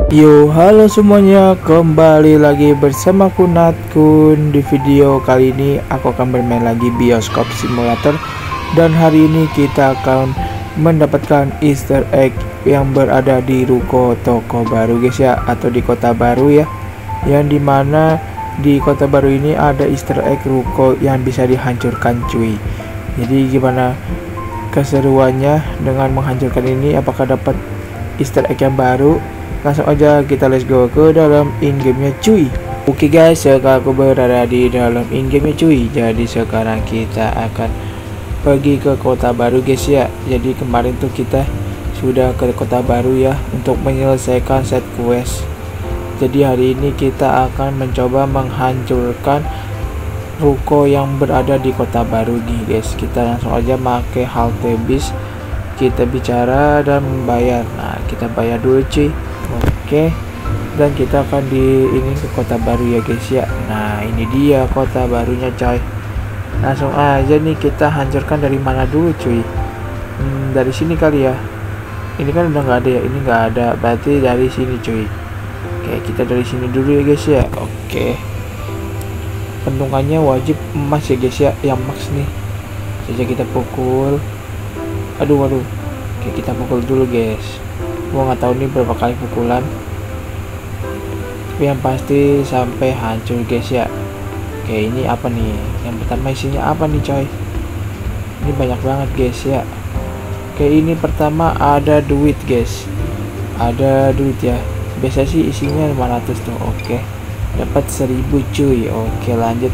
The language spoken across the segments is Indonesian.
Yo, halo semuanya, kembali lagi bersama Kunatkun. Di video kali ini aku akan bermain lagi Bioskop Simulator. Dan hari ini kita akan mendapatkan Easter egg yang berada di ruko toko baru guys ya, atau di kota baru ya. Yang dimana di kota baru ini ada Easter egg ruko yang bisa dihancurkan cuy. Jadi gimana keseruannya dengan menghancurkan ini, apakah dapat Easter egg yang baru? Langsung aja kita let's go ke dalam in-game-nya cuy. Oke guys, sekarang aku berada di dalam in-game-nya cuy. Jadi sekarang kita akan pergi ke kota baru guys ya. Jadi kemarin tuh kita sudah ke kota baru ya untuk menyelesaikan set quest. Jadi hari ini kita akan mencoba menghancurkan ruko yang berada di kota baru nih guys. Kita langsung aja pakai halte bis, kita bicara dan membayar. Nah, kita bayar dulu cuy. Oke, dan kita akan ini ke kota baru ya guys ya. Nah, ini dia kota barunya coy. Langsung aja nih kita hancurkan. Dari mana dulu cuy? Dari sini kali ya. Ini kan udah nggak ada ya, ini nggak ada, berarti dari sini cuy. Oke, kita dari sini dulu ya guys ya. Oke, pentungannya wajib emas ya guys ya, yang max nih. Saja kita pukul. Aduh. Oke, kita pukul dulu guys. Gua nggak tahu nih berapa kali pukulan, tapi yang pasti sampai hancur guys ya. Oke, ini apa nih? Yang pertama isinya apa nih coy? Ini banyak banget guys ya. Oke, ini pertama ada duit guys, ada duit ya. Biasa sih isinya 500 tuh. Oke, dapat 1000 cuy. Oke, lanjut.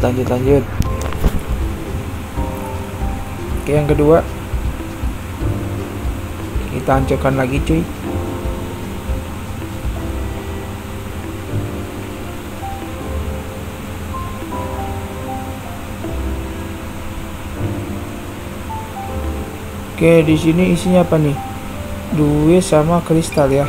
Oke, yang kedua kita hancurkan lagi cuy. Oke, di sini isinya apa nih? Duit sama kristal ya.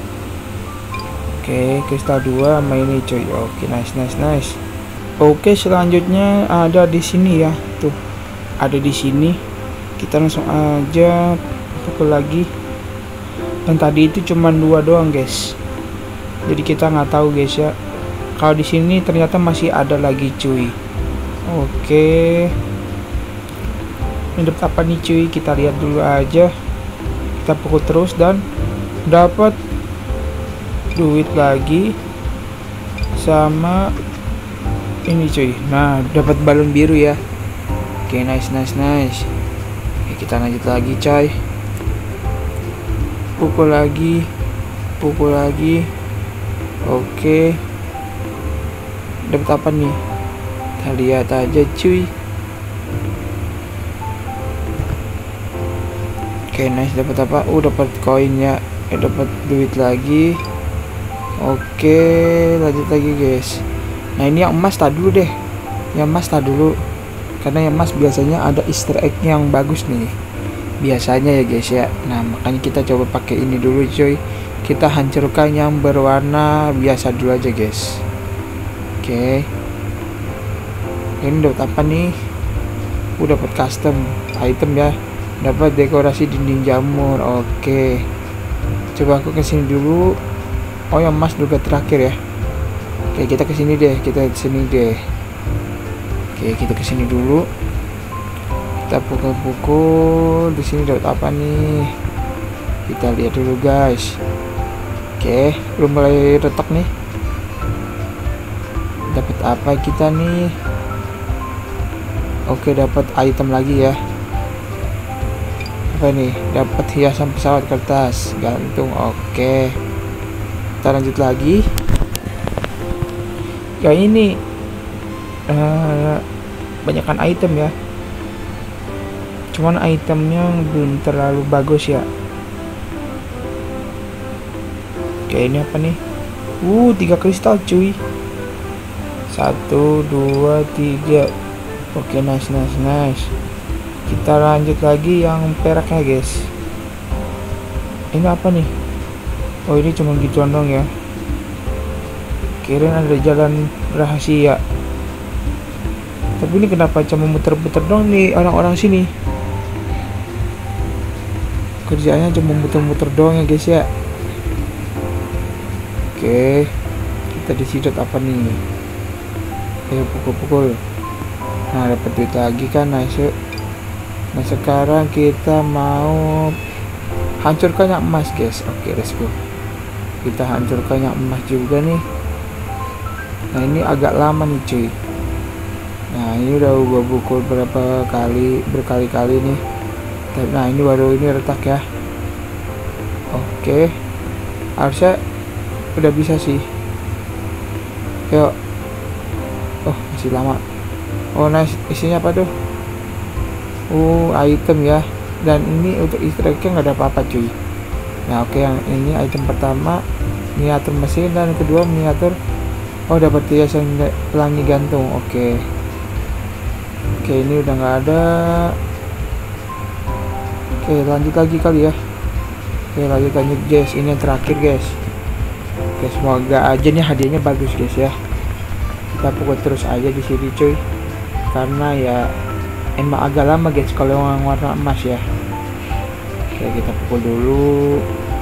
Oke, kristal 2 sama ini cuy. Oke, nice. Oke, selanjutnya ada di sini ya. Tuh, ada di sini. Kita langsung aja pukul lagi. Dan tadi itu cuma 2 doang guys. Jadi kita nggak tahu guys ya. Kalau di sini ternyata masih ada lagi cuy. Oke. Ini dapat apa nih cuy? Kita lihat dulu aja. Kita pukul terus dan dapat duit lagi sama ini cuy. Nah, dapat balon biru ya. Oke, nice. Oke, kita lanjut lagi coy. Pukul lagi. Oke, dapat apa nih? Kita lihat aja cuy. Oke, nice. Dapat apa? Dapat koinnya. Dapat duit lagi. Oke, lanjut lagi guys. Nah, ini yang emas tak dulu deh. Karena yang emas biasanya ada Easter egg yang bagus nih. Biasanya ya guys ya. Nah, makanya kita coba pakai ini dulu cuy. Kita hancurkan yang berwarna biasa dulu aja guys. Oke. Ini dapat apa nih? Dapat custom item ya. Dapat dekorasi dinding jamur. Oke, coba aku kesini dulu. Yang emas juga terakhir ya. Oke, kita kesini deh. Oke, kita kesini dulu. Kita pukul. Di sini dapat apa nih? Kita lihat dulu guys. Oke, belum mulai retak nih. Dapat apa kita nih? Oke, dapat item lagi ya. Apa nih? Dapat hiasan pesawat kertas gantung. Oke, kita lanjut lagi. Ya, ini banyakkan item ya, cuman itemnya belum terlalu bagus ya. Oke, ini apa nih? 3 kristal cuy. 1, 2, 3. Oke, nice. Kita lanjut lagi yang peraknya guys. Ini apa nih? Ini cuma gituan dong ya. Kirain ada jalan rahasia. Tapi ini kenapa cuma muter-muter dong nih orang-orang sini? Kerjanya cuma muter-muter doang ya guys ya. Oke, kita disidot apa nih? Ayo pukul-pukul. Nah, dapat duit lagi kan, nice. Nah, sekarang kita mau hancurkan yang emas, guys. Oke, let's go. Kita hancurkan yang emas juga nih. Nah, ini agak lama nih, cuy. Nah, ini udah gua pukul berkali-kali nih. Nah, ini baru ini retak ya. Oke, harusnya udah bisa sih. Yuk. Oh, masih lama. Oh, nice. Isinya apa tuh? Item ya. Dan ini untuk easter egg-nya nggak ada apa-apa, cuy. Nah, oke, yang ini item pertama miniatur mesin, dan kedua miniatur. Oh, dapat hiasan pelangi gantung. Oke, ini udah nggak ada. Oke, lanjut lagi kali ya. Oke, lanjut guys. Ini yang terakhir, guys. Oke, semoga aja nih hadiahnya bagus, guys ya. Kita pukul terus aja di sini, cuy. Karena ya emang agak lama, guys, kalau yang warna emas ya. Oke, kita pukul dulu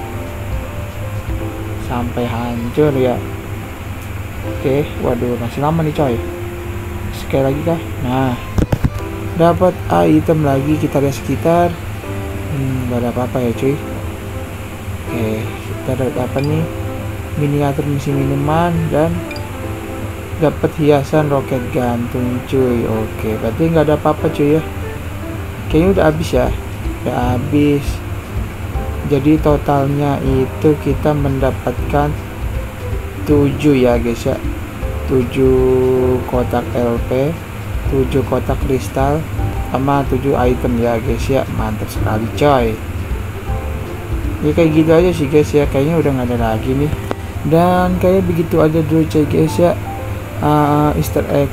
sampai hancur ya. Oke, waduh, masih lama nih, coy. Sekali lagi kah? Nah, dapat item lagi. Kita lihat sekitar. Gak ada apa-apa ya, cuy. Oke, kita dapat apa nih? Miniatur mesin minuman dan dapat hiasan roket gantung, cuy. Oke, berarti nggak ada apa-apa, cuy ya. Kayaknya udah habis ya. Udah habis. Jadi totalnya itu kita mendapatkan 7 ya, guys ya. 7 kotak LP, 7 kotak kristal, sama 7 item ya, guys ya. Mantap sekali, coy. Ya kayak gitu aja sih, guys ya. Kayaknya udah nggak ada lagi nih. Dan kayak begitu aja dulu, coy, guys ya. Easter egg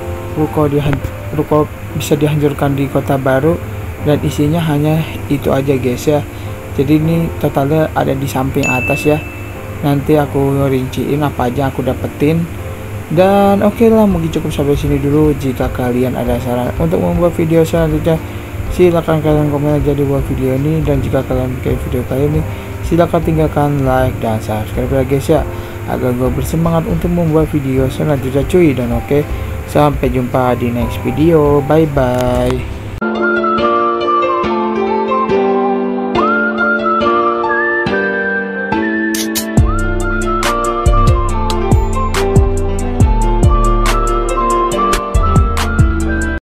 ruko bisa dihancurkan di kota baru, dan isinya hanya itu aja, guys ya. Jadi ini totalnya ada di samping atas ya. Nanti aku rinciin apa aja aku dapetin. Dan oke lah, mungkin cukup sampai sini dulu. Jika kalian ada saran untuk membuat video selanjutnya, silahkan kalian komen aja di bawah video ini. Dan jika kalian suka video kali ini, silahkan tinggalkan like dan subscribe ya, guys ya, agar gue bersemangat untuk membuat video selanjutnya, cuy. Dan oke, sampai jumpa di next video. Bye bye.